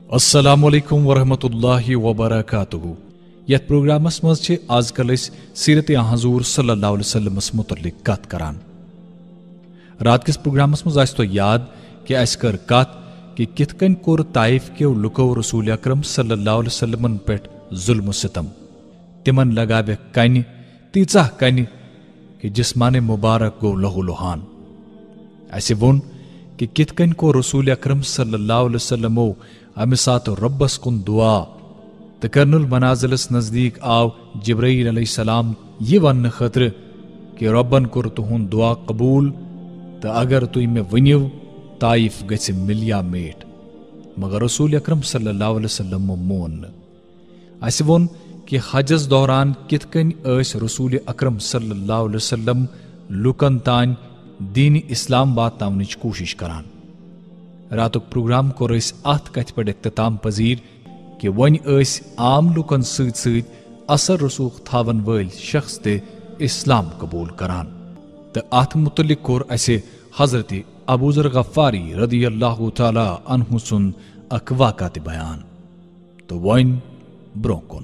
अस्सलामु अलैकुम वरहमतुल्लाहि वबरकातुहु। यथ प्रोग्रामस मज छे आजकल सीरत हजूर सल्लल्लाहु अलैहि वसल्लमस मुतल्लिक कत करान। रात किस प्रोग्रामस मज आस तो याद कि अस कर कत कि किथ कन कोर ताइफ के लुको रसूल अकरम सल्लल्लाहु अलैहि वसल्लमन पेट जुल्म सितम। तिमन लगावे कन तीचा कन कि जिस्माने मुबारक गो लहु लुहान। अस वोन कि किथ कन को रसूल अकरम सल्लल्लाहु अलैहि वसल्लमो अमे सात रब्बस कुन दुआ तो कर्नुल मनाजिलस नजदीक आव जिब्राईल अलैहिस्सलाम ये वन खतर कि रब्बन कुर तुहुन दुआ कबूल तो अगर तुम मे वनिव ताइफ गछि मिलिया मेट, मगर रसूल अकरम सल्लल्लाहु अलैहि वसल्लम मोन। अस वोन कि हजस दौरान किथ कन रसूल अकरम सल्लल्लाहु अलैहि वसल्लम लुकन तान दीन इस्लाम वातनावनिच कोशिश करान। रातुक प्रोग्राम कोर अत कथ पे इख्तिताम पजीर कि वन आम लुकन सत असर रसूख थावन वल शख्स ते इस्लाम कबूल करान। तो अत मुतलिक कोर असे हजरत अबू ज़र गफ्फारी रदियल्लाहु तआला अन्हु सुन अक वाक़ा बयान। तो वन ब्रोकुन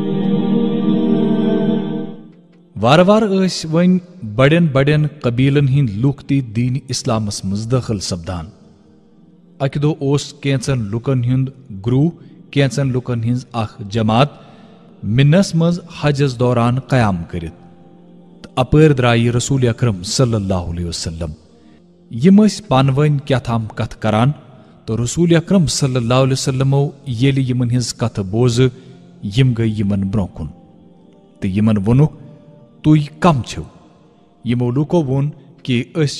वार वार वन बड़न बड़न कबीलन हिंद लुक ती दीन इस्लामस मज दाखिल सपदान। अक दो कैंचन लुकन हुंद ग्रूह कैंचन लुकन हिंज अख जमात मिन्नस मज हजस दौरान कयाम करित। अपर द्राई रसूल अकरम सल्लल्लाहु अलैहि वसल्लम यम पानवन क्या थाम कथ करान। तो रसूल अकरम सल्लल्लाहु अलैहि वसल्लमो येली यमन हिंज कथ बोज यम गई यमन ब्रोकुन। तो यमन वनुक तुय कम छो। यमो लुको वोन कि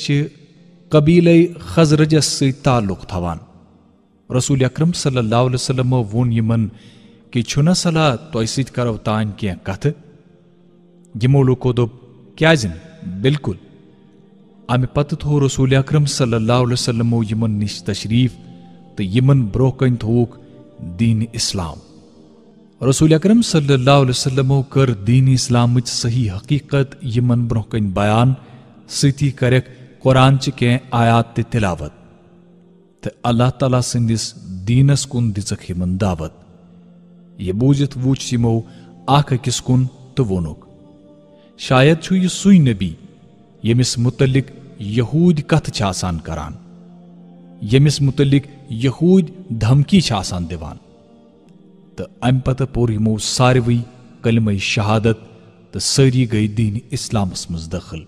कबीले खजरजस से ताल्लुक थवान। रसूल अकरम सल्लल्लाहु अलैहि वसल्लम वोन यमन कि छुना सला तोय सित करव तान के कथ। यमो लुको दोप क्याजिन बिल्कुल। अमे पत थो रसूल अकरम सल्लल्लाहु अलैहि वसल्लम यमन निश तशरीफ तो यमन ब्रोकन थोक दीन इस्लाम। रसूल अकरम सल्लल्लाहु अलैहि वसल्लम कर दीन इस्लाम सही हकीकत यमन ब्रोकन बयान सती करक कुरान च के आयात तिलावत। तो अल्लाह ताला सिंदिस दीनस कुन दिचक यमन दावत। ये बूझित वुच यमो आख किस कुन तो वोनुक शायद छु ये सुई नबी यमिस मुतलिक यहूद कथ छ आसान करान, यमिस मुतलिक यहूद धमकी छ आसान दिवान। तो अम पत पोर यमो सारवी कलमे शहादत तो सारी गई दीन इस्लामस मज दाखिल।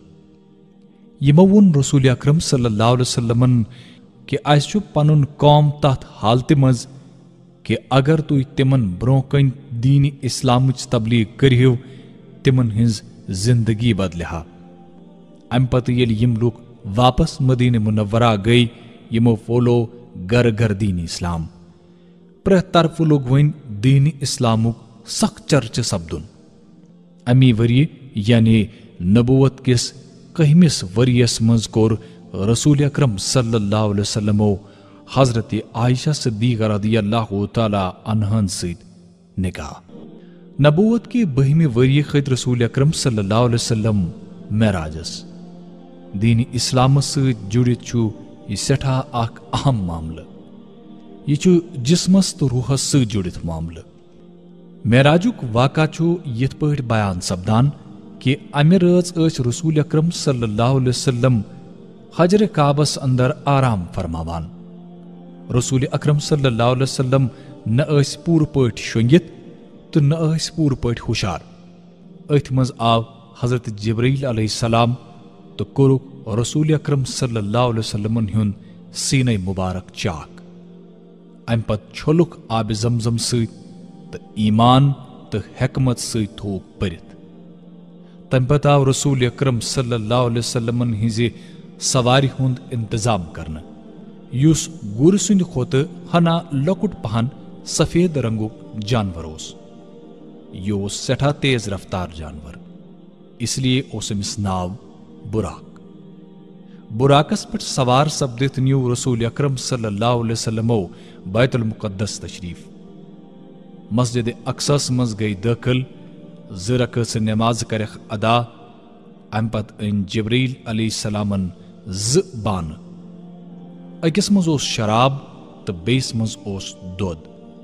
यमो वोन रसूल अकरम सल्लल्लाहु अलैहि वसल्लमन कि अस पनुन कौम तथ हालत मज कि अगर तुम तिमन ब्रोकन दीन इस्लाम तबलीग करियो तिमन हिंज जिंदगी बदलिहा। अम पत यम लुक वापस मदीने मुनव्वरा गई यमो फोलो घर घर दीन इस्लाम। प्रह तरफ लोग वन दीन इस्लामुक सख चर्च सपदुन। अमी वरी यानी नबुवत किस कहमिस वरियस मज कोर रसूल अकरम सल्लल्लाहु अलैहि वसल्लम हजरत आयशा सिद्दीक़ा रदियल्लाहु तआला अन्हन सिद निकाह। नबुवत के 12वें वरी खत रसूल अकरम सल्लल्लाहु अलैहि वसल्लम मेराजस दीन इस्लाम सिद जुड़ित छु यह सेठा अख अहम मामला। यह छु जिस्मस तो रूहस सिद जुड़ित मामला। मेराजुक वाका छु यथ पठ बयान सपदान कि अमे रज रसूल अकरम सल्लल्लाहु अलैहि वसल्लम हजर काबस अंदर आराम फरमावान। रसूल अकरम सल्लल्लाहु अलैहि वसल्लम न पूर पठ शुंगित तो न पूर पठ हुशार। अथ मज आव हजरत जिब्राईल अलैहिस्सलाम तो कोरुक रसूल अकरम सल्लल्लाहु अलैहि वसल्लम हुन सीने मुबारक चाक। अम पत छोलुक आब जमजम सत तो ईमान तो हिकमत सत थोक परित। तम पत आव रसूल अकरम सल्लल्लाहु अलैहि वसल्लम हिंजे सवारी हुंद इंतजाम करना युस गुर सुंद खोत हना लकुट पहन सफेद रंगुक जानवर ओस। यो सेठा तेज रफ्तार जानवर इसलिए ओसमिस नाव बुराक। बुराकस पर सवार सब्दित न्यू रसूल अकरम सल्लल्लाहु अलैहि वसल्लम बैतुल मुकद्दस तशरीफ। मस्जिद अक्सस मज गई दाखिल ज़रक से नमाज कर अदा। अम पत इन जिब्रील अलैहिस्सलामन ज बान। अकिस मज ओस शराब तो बेस मज ओस दोद।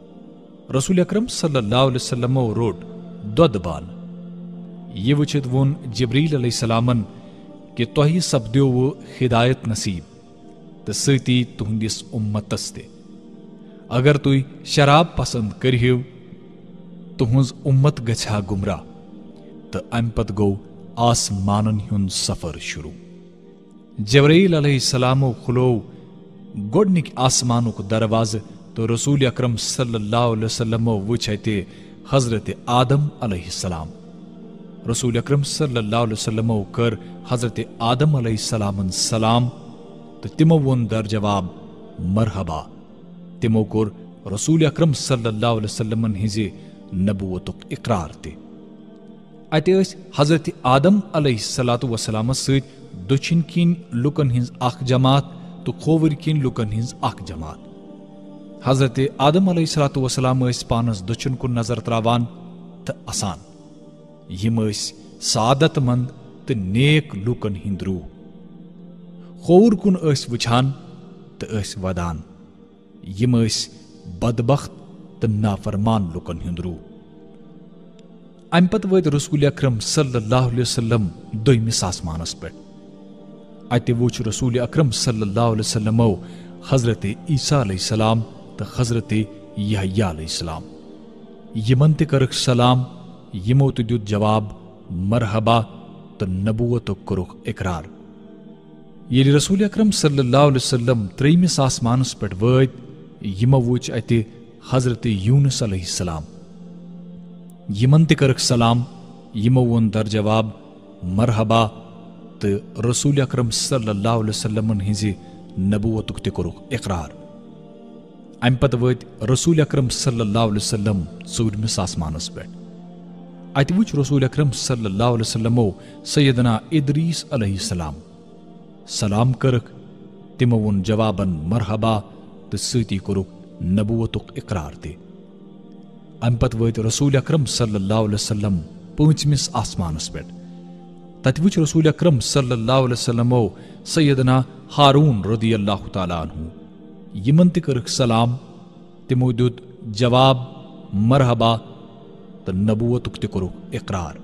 रसूल अकरम सल्लल्लाहु अलैहि वसल्लमो रोट दुध बाल। यह वुचित वोन जिब्रील अलैहिस्सलामन कि तोहि सपद्यो वो हिदायत नसीब तो सती तुहंदिस उम्मतस ते। अगर तुई शराब पसंद करियो तुहंज उम्मत गछा गुमराह तो अम पत गो आसमानन हुंद सफर शुरू। जिब्रील अलैहिस्सलामो खुलो गोडनिक आसमानुक दरवाज तो रसूल अकरम सल्लल्लाहु अलैहि वसल्लम वुच अते हजरत आदम अलैहिस्सलाम। रसूल अकरम सल्लल्लाहु अलैहि वसल्लम कर हजरत आदम अलैहिस्सलामन सलाम तो तिमो वोन दर जवाब मरहबा। तिमो कोर रसूल अकरम सल्लल्लाहु अलैहि वसल्लमन हिजे नबुवतुक इकरार ते। अते हजरत आदम अलैहिस्सलातु वसलाम सत दुछिन किन लुकन हिंज अख जमात तो खोवर किन लुकन हिंज अख जमात। हजरत आदम अलैहिस्सलातु वसलाम पानस दुछिन कुन नजर त्रावान तो असान यम सादत मंद तो नेक लुकन हिंद रूह। खोवर कुन वुछान तो वदान यम बदबख्त तो नाफरमान लुकन हिंद रूह। अम पत वत रसूल अकरम सल्लल्लाहु अलैहि वसल्लम दोयमिस आसमानस पे। अते वुच रसूल अकरम सल्लल्लाहु अलैहि वसल्लम हजरत ईसा अलैहिस्सलाम तो हजरत यहया अलैहिस्सलाम। यमन ते करक सलाम यमो तो दुत जवाब मरहबा तो नबुवत करुख इकरार। ये रसूल अकरम सल्लल्लाहु अलैहि वसल्लम त्रेमिस आसमानस पे वत यमो वुच अते हजरत यूनुस अलैहिस्सलाम। यमन ते करक सलाम यमो वोन दर जवाब मरहबा तो रसूल अकरम सल्लल्लाहु अलैहि वसल्लम हिंजे नबुवतुक ते करुख इकरार। अम पत वत रसूल अकरम सल्लल्लाहु अलैहि वसल्लम चौदमिस आसमानस पे। अत वुच रसूल अकरम सल्लल्लाहु अलैहि वसल्लम सैयदना इदरीस अलैहिस्सलाम। सलाम करक तिमो वोन जवाबन मरहबा तो सती करुख नबुवतुक इकरार ते। अम पत वत रसूल अकरम सल्लल्लाहु अलैहि वसल्लम पांचमिस आसमानस पे। तत वुच रसूल अकरम सल्लल्लाहु अलैहि वसल्लम सैयदना हारून रदियल्लाहु ताला अन्हु। यमन ते करक सलाम तिमो दुत जवाब मरहबा तो नबुवतुक ते करुख इकरार।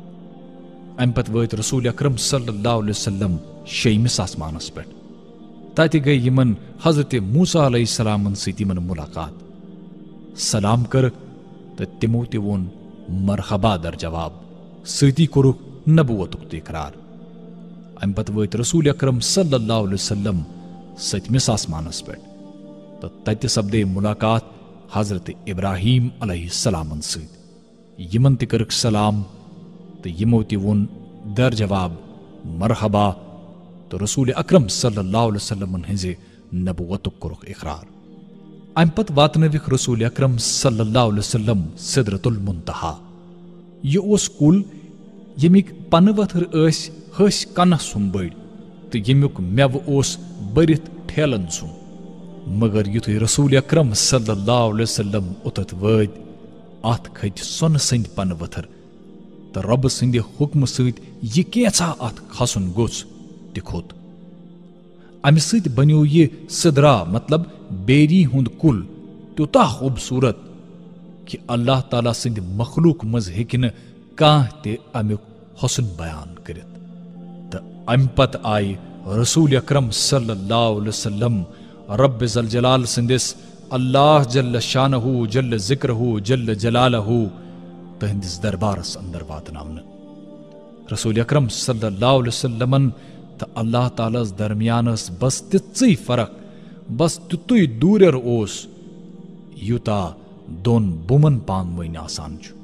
अम पत वत रसूल अकरम सल्लल्लाहु अलैहि वसल्लम शेमिस आसमानस पे। तत गई यमन हजरत मूसा अलैहिस्सलाम सती मन मुलाकात। सलाम करक तो तिमो ते वोन मरहबा दर जवाब सती करुख नबुवतुक ते इकरार। अम पत वत रसूल अकरम सल्लल्लाहु अलैहि वसल्लम सतमिस आसमानस पे तो तत सपदे मुलाकात हजरत इब्राहीम अलैहिस्सलाम सत। यमन ते करक सलाम तो यमो ते वोन दर जवाब मरहबा तो रसूल अकरम सल्लल्लाहु अलैहि वसल्लम हिंजे नबुवतुक करुख इकरार। अम पत वातनविक रसूल अकरम सल्लल्लाहु अलैहि वसल्लम सिदरतुल मुंतहा। यह ओस कुल यमिक पन वथर हस कन सुम बड़ तो यमुक मेव ओस बरित ठेलन सुम। मगर युथुय रसूल अकरम सल्लल्लाहु अलैहि वसल्लम उतत वत अत खत सोन संद पन वथर तो रब संद हुक्म सत यह कैसा अत खसन गोस ते खोत। अमि सत बन्यो यह सिदरा मतलब बेरी हुंद कुल त्यूता खूबसूरत कि अल्लाह ताला संद मखलूक मज हेकिन काह ते अमुक हुस्न बयान करित। तो अम पत आई रसूल अकरम सल्लल्लाहु अलैहि वसल्लम रब ज़ल जलाल सिंदिस अल्लाह जल्ल शानहु जल्ल जिक्रहु जल्ल जलालहु तहंदिस दरबारस अंदर वातनावन। रसूल अकरम सल्लल्लाहु अलैहि वसल्लमन तो अल्लाह तालास दरमियानस बस तित्सई फरक बस तुतुई दूरर ओस युता दोन बुमन पान वइन आसान छु।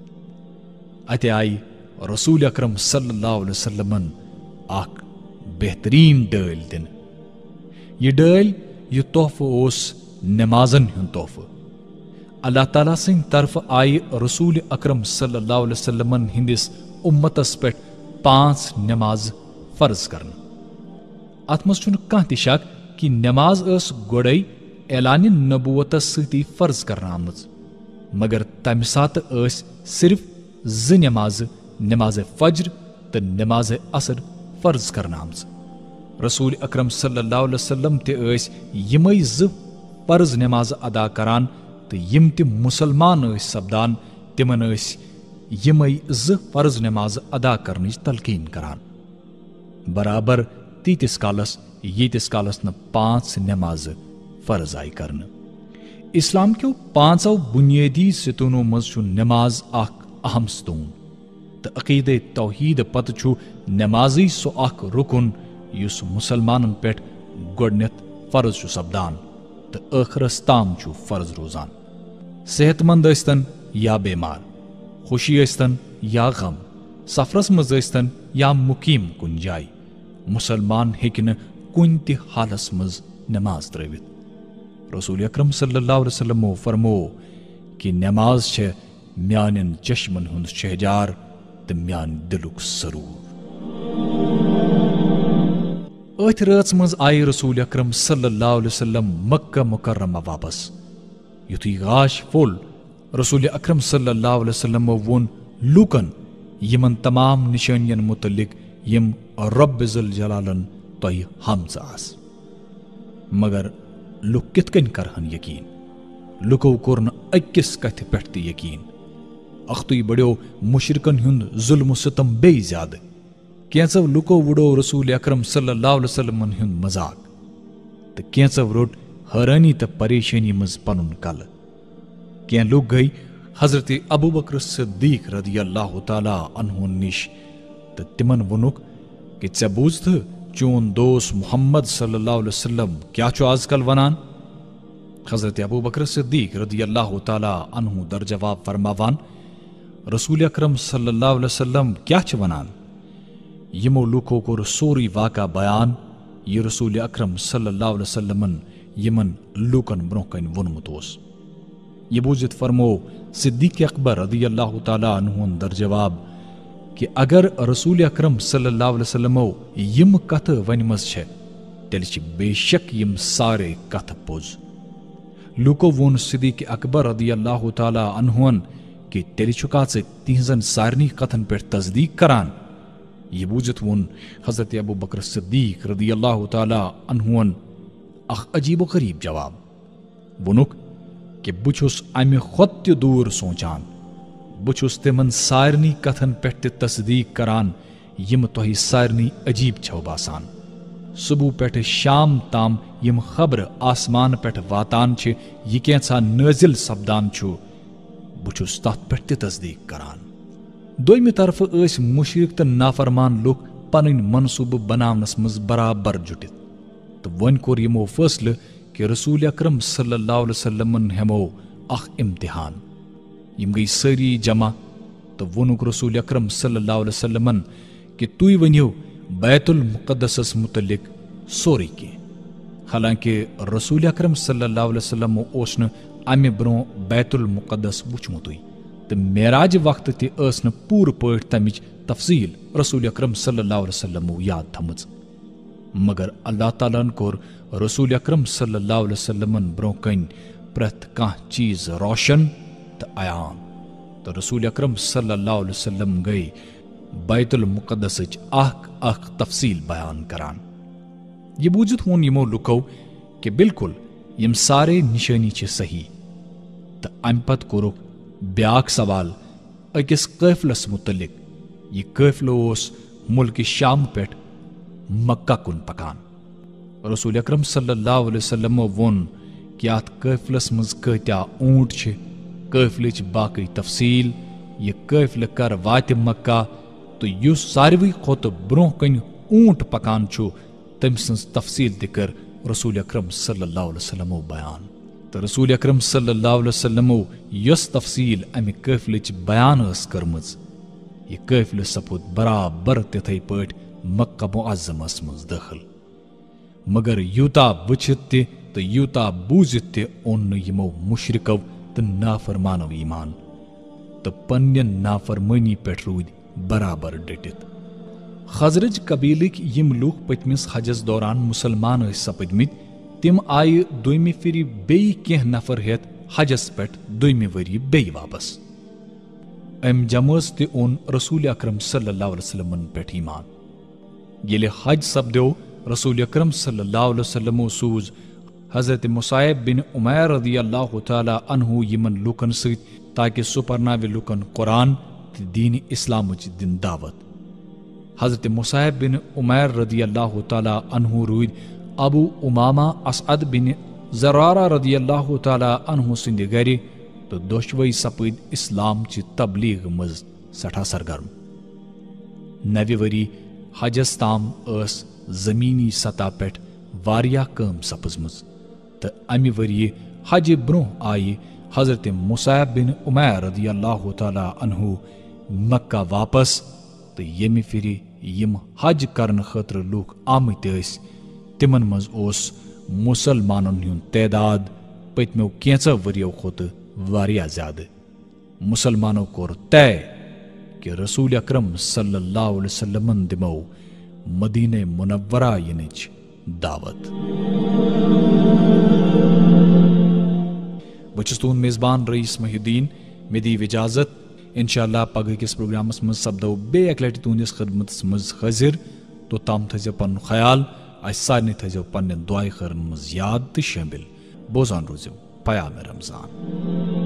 अते आई रसूल अकरम सल्लल्लाहु अलैहि वसल्लमन आख बेहतरीन डल दिन। यह डल यह तोहफा ओस नमाजन हुंद तोहफा। अल्लाह ताला सिंह तरफ आई रसूल अकरम सल्लल्लाहु अलैहि वसल्लमन हिंदिस उम्मतस पे 5 नमाज फर्ज करन। अत मज छुन काह ति शक कि नमाज गोड़े ऐलान नबुवतस सती फर्ज करना आमज मगर तम सात सिर्फ 2 नमाज नमाज फज्र तो नमाज असर फर्ज करना आमज। रसूल अकरम सल्लल्लाहु अलैहि वसल्लम ते यमई 2 फर्ज नमाज अदा करान तो यम ति मुसलमान सपदान तिमन यमई ज फर्ज नमाज अदा करने तलकीन करान बराबर तीतिस कालस यीतिस कालस न 5 नमाज फर्ज आई करन। इस्लाम के 5 बुनियादी सतूनों मज नमाज अहम सतून तो अकीदे तौहीद पत नमाजी सो रुकन युस मुसलमान पे गोडनेथ फर्ज सपदान तो आखरस ताम फर्ज रोजान। सेहतमंद यस्तन या बेमार, खुशी यस्तन या गम, सफरस मज यस्तन या मुकीम कुन जाय, मुसलमान हेकि न कुन ति हालस मज नमाज त्रवित। रसूल अकरम सल्लल्लाहु अलैहि वसल्लम फरमो कि नमाज छे म्यान चश्मन हुंद शहजार तो म्यान दिलुक सरूर। अथ रात मज आय रसूल अकरम सल्लल्लाहु अलैहि वसल्लम मक्का मुकर्रमा वापस। युथी गाश फोल रसूल अकरम सल्लल्लाहु अलैहि वसल्लम वोन लूकन यमन तमाम निशानियन मुतल्लिक यम रब ज़ुल जलालन तोय हमज आस। मगर लुक कितकन करहन यकीन, लुको कोरन अकिस कथ पेट यकीन। अख्तुय बड़ो मुशरिकन हुंद जुल्म सितम बे ज्यादा। कैंसव लुको वुडो रसूल अकरम सल्लल्लाहु अलैहि वसल्लम हुंद मजाक तो कैंसव रोट हैरानी तो परेशानी मज पनुन कल। क्या लोग गई हजरत अबू बकर सिद्दीक रदियल्लाहु ताला अन्हु निश तो तिमन वनुक कि चे बूझ चोन दोस्त मोहम्मद सल्लल्लाहु अलैहि वसल्लम क्या चो आजकल वनान। हजरत अबू बकर सिद्दीक रदियल्लाहु ताला अन्हु दर जवाब फरमावान रसूल अकरम सल्लल्लाहु अलैहि वसल्लम क्या च वनान। यमो लुको को सोरी वाका बयान ये रसूल अकरम सल्लल्लाहु अलैहि वसल्लमन यमन लुकन ब्रोकन वनमुत ओस। ये बूजित फरमो सिद्दीक अकबर रदियल्लाहु ताला अन्हु दर जवाब कि अगर रसूल अकरम सल्लल्लाहु अलैहि वसल्लम यम कथ वनमज छे तेल बेशक यम सारे कथ पोज। लुको वोन सिद्दीक अकबर रदियल्लाहु ताला अन्हुन कि तेल चुका तिहजन सारनी कथन पे तस्दीक करान। ये बूझत वोन हजरत अबू बकर सिद्दीक रदियल्लाहु ताला अन्हुन अख अजीब गरीब जवाब वनुक कि बुछुस अमे खुद दूर सोचान, बुछुस तिमन सारनी कथन पे तस्दीक करान यम तोहि सारनी अजीब छव बासान। सुबह पे शाम ताम यम खबर आसमान पे वातान छे यह कैसा नाजिल सपदान छु बुछुस तथ पे तस्दीक करान। दोयमि तरफ मुशरिक तो नाफरमान लुक पन मनसूब बनावनस मज बराबर जुटित तो वन कोर यमो फैसले कि रसूल अकरम सल्लल्लाहु अलैहि वसल्लम हेमो अख इम्तिहान। यम गई सारी जमा तो वनुक रसूल अकरम सल्लल्लाहु अलैहि वसल्लम कि तुई वनियो बैतुल मुकद्दस मुतल्लिक सोरी के। हालांकि रसूल अकरम सल्लल्लाहु अलैहि वसल्लम ओसन अमे ब्रो बैतुल मुकद्दस वुचमुतुई तो मेराज वक्त तस पूर पट तमिच तफसील रसूल अकरम सल्लल्लाहु अलैहि वसल्लम याद थमज। मगर अल्लाह ताला कोर रसूल अकरम सल्लल्लाहु अलैहि वसल्लम ब्रो कन प्रथ कह चीज रोशन तो आयान तो रसूल अकरम सल्लल्लाहु अलैहि वसल्लम गई बैतुल मुकद्दस अख तफसील बयान करान। ये बूझत होन यमो लुको कि बिल्कुल यम सारे निशानी चे सही तो अम पत कोरुक ब्याक सवाल अकिस कैफलस मुतल्लिक। यह कैफलो मुल्क शाम पे मक्का कुन पकान। रसूल अकरम सल्लल्लाहु अलैहि वसल्लम वोन कि अत कैफलस मज कत्या ऊंट छे, कैफलच बाकी तफसील यह कैफल कर वात मक्का तो युस सारवी खोत ब्रोह कन ऊंट पकान छु तम सन्स तफसील दिकर रसूल अकरम सल्लल्लाहु अलैहि वसल्लम बयान तो रसूल अकरम सल्लल्लाहु अलैहि वसल्लम यस तफसील अमे कैफलच बयान कर्मज यह कैफल सपुद बराबर तिथे पट मक्का मुअज्जमस मज दाखिल। मगर यूता वचित तो यूता बूझित ओन यमो मुशरिको तो नाफरमानो ईमान तो पन्न नाफरमानी पे रूद बराबर डटित। खजरज कबीलिक यम लूक पतमिस हजस दौरान मुसलमान सपदमित तिम आय दोयमि फिर बेई केह नफर हेत हजस पे दोयमि वरी बेई वापस। अम जमस ते ओन रसूल अकरम सल्लल्लाहु अलैहि वसल्लम पे ईमान। येले हज सपदो रसूल अकरम सल्लल्लाहु अलैहि वसल्लम सूज हजरत मुसाइब बिन उमैर रदियल्लाहु ताला अन्हु यमन लुकन सत ताकि सु परनावे लुकन कुरान ते दीन इस्लामच दिन दावत। हजरत मुसाइब बिन उमैर रदियल्लाहु ताला अन्हु रूद अबू उमामा असअद बिन ज़रारा रदियल्लाहु ताला अन्हु सिंध गर तो दोशवई सपद इस्लाम ची तबलीग मज सठा सरगर्म। नवे वरी हजस ताम जमीनी सतह पे वारिया कम सपजमज तो अमि वरी हज ब्रोह आई हजरत मुसाइब बिन उमैर रदियल्लाहु ताला अन्हु मक्का वापस तो यमि फिर यम हज करन खतर लूक आमत तिमन मज मुसलमानन हुंद तैदाद पतमो कैंचो वरियो खोत वारिया ज्यादा। मुसलमानों कोर तय कि रसूल अकरम सल्लल्लाहु अलैहि वसल्लम दिमो मदीने मुनव्वरा यनिच दावत। बचस तुन मेजबान रईस महिउद्दीन मे दी इजाजत। इंशाअल्लाह पगह किस प्रोग्रामस मज सपदो बे एक लटि तुंदिस खिदमतस मज हाजिर। तो ताम थजो पन ख्याल अस सारे थजो पन्ने दुआए खैरन मज याद तो शामिल। बोजान रोजो पयाम रमजान।